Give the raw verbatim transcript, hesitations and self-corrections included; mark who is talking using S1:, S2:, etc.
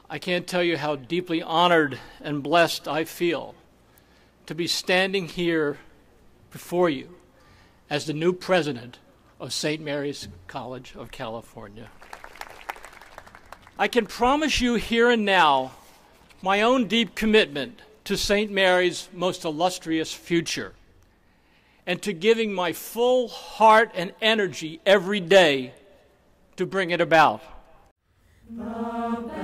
S1: I can't tell you how deeply honored and blessed I feel to be standing here before you as the new president of Saint Mary's College of California. I can promise you here and now my own deep commitment to Saint Mary's most illustrious future and to giving my full heart and energy every day to bring it about.